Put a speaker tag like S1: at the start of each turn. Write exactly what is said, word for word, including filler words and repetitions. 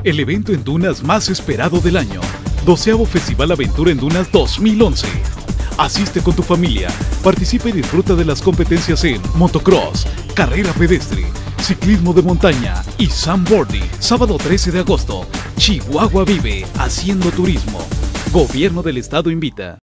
S1: el evento en dunas más esperado del año. Doceavo Festival Aventura en Dunas dos mil once. Asiste con tu familia, participa y disfruta de las competencias en motocross, carrera pedestre, ciclismo de montaña y sandboarding. Sábado trece de agosto, Chihuahua vive haciendo turismo. Gobierno del Estado invita.